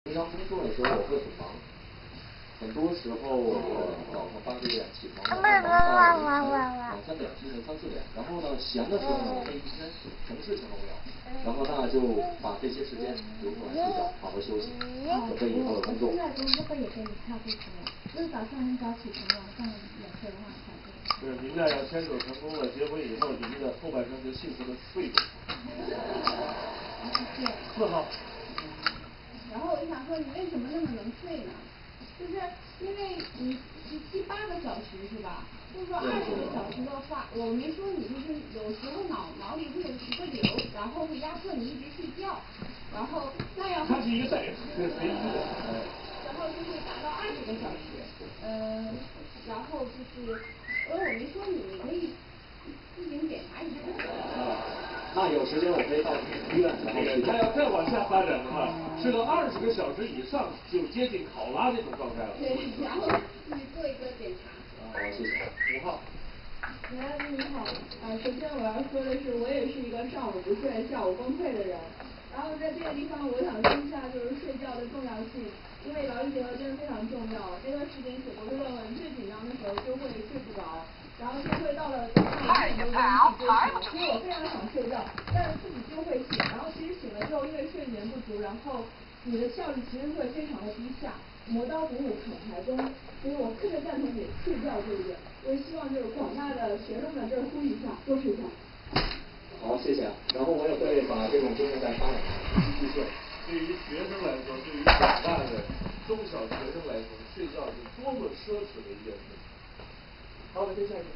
平常工作的时候我会很忙，很多时候我早上8、9点起床，然后忙到2、3点，凌晨3、4点。然后呢，闲的时候呢，我这一天什么事情都没有，然后那就把这些时间留出来睡觉，好好休息，准备以后的工作。 现在工作也跟你差不多，就是早上很早起床，晚上也会往才对。 就是您俩要牵手成功了，结婚以后，你们的后半生就幸福的睡着。4号。 然后我就想说，你为什么那么能睡呢？就是因为你7、8个小时是吧？就是说20个小时的话，我没说你就是有时候脑里会有一个瘤，然后会压迫你一直睡觉，然后那样。 它是一个带，这是随机的。 然后就会达到20个小时，然后就是，我没说你可以自行检查一下。 那有时间我可以到医院，然后去。 他要再往下发展的话，睡到20个小时以上，就接近考拉这种状态了。 对，然后去做一个检查。 好，谢谢。 5号。 你好，首先我要说的是，我也是一个上午不睡、下午崩溃的人。然后在这个地方，我想说一下就是睡觉的重要性，因为劳逸结合真的非常重要。这段时间写博士论文最紧张的时候就会睡不着，然后就会到了早上5点多钟去追求，因为我非常想睡觉，但是自己就会醒，然后其实醒了之后，因为睡眠不足，然后你的效率其实会非常的低下，磨刀不误砍柴工，所以我特别赞同你睡觉这一点。我也希望就是广大的学生们这儿呼吁一下，多睡觉。 好，谢谢。然后我也会把这种经验再发展继续。 对于学生来说，对于广大的中小学生来说，睡觉是多么奢侈的一件事。好，再下一个。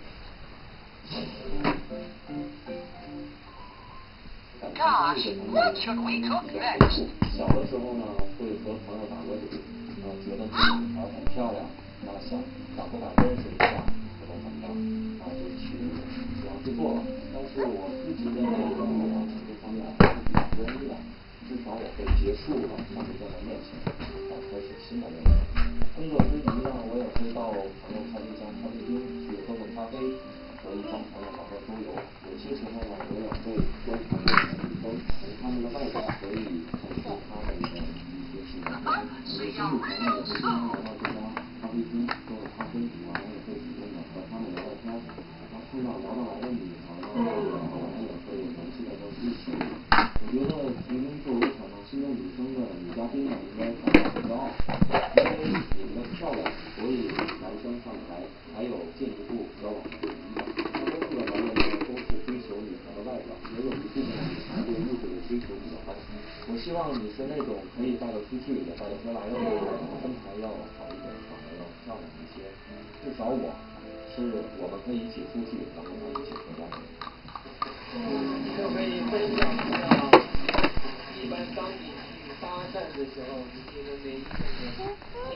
Gosh, what should we cook next? 小的时候呢，会和朋友打过赌，觉得自己女孩很漂亮，那想敢不敢认识一下，不能怎么样，那就去做了。但是我一直认为我往这方面还是比较不容易的，至少我会结束了上一段的恋情，开始新的恋情。工作之余呢，我也会到朋友开的一家咖啡厅去喝喝咖啡，和一帮朋友玩玩桌游。有些时候呢，我也会观察女生，从她们的外表可以看出她们的一些性格。有些女朋友也会经常来到这家咖啡厅喝了咖啡，然后也会主动的和她们聊聊天。然后碰到聊得来的女孩呢，我们也会联系在一起。我觉得其实作为挑战心中女生的女嘉宾呢，应该感到很骄傲，因为你们的漂亮，所以男生上台还有进一步交往的余地。大多数的男人呢都是追求女孩的外表，也有一部分女孩对物质的追求比较高。我希望你是那种可以带得出去，也带得回来的那种，身材要好一点，长得要漂亮一些。至少我们可以一起出去，然后一起回家。 就可以分享一下，一般当你去搭讪的时候，你觉得哪一种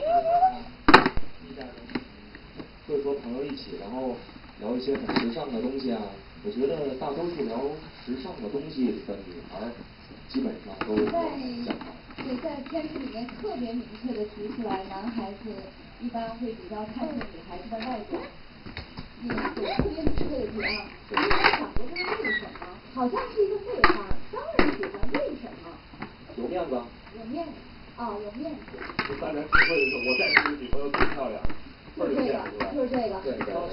会和朋友一起，然后聊一些很时尚的东西啊。我觉得大多数聊时尚的东西的女孩，基本上都讲好。 对，在片子里面特别明确的提出来，男孩子一般会比较看重女孩子的外表。有特别明确的提啊，你有想过这是为什么？好像是一个废话，当然喜欢，为什么？ 有面子。 有面子，有面子。 就大家聚会的时候，我带出女朋友最漂亮，倍儿有面子。 就是这个。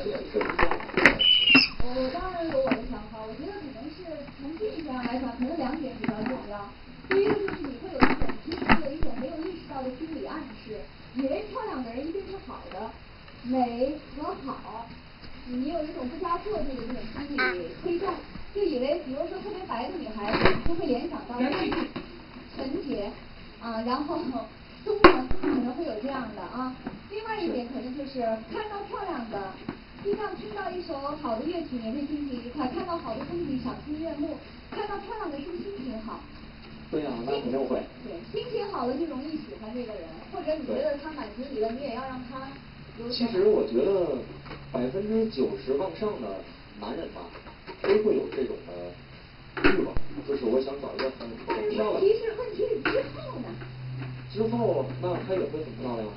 我当然有我的想法，我觉得可能是从这一上来讲，可能2点比较重要。第一个就是你会有一种，其实有一种没有意识到的心理暗示，以为漂亮的人一定是好的，美和好。你有一种不加做作的这种心理推断，就以为比如说特别白的女孩子，就会联想到纯洁啊，然后忠诚，可能会有这样的啊。另外一点可能就是看到漂亮的，就像听到一首好的乐曲也会心情愉快，看到好的风景赏心悦目，看到漂亮的是不是心情好？ 对呀，那肯定会。 对，心情好了就容易喜欢这个人，或者你觉得他满足你了，你也要让他。 其实我觉得90%往上的男人吧，都会有这种的欲望，就是我想找一个很漂亮。 问题是之后呢？ 之后那他也会很漂亮。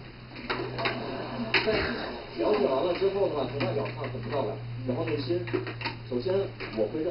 了解完了之后的话，从外表看很漂亮，然后内心，首先我会认。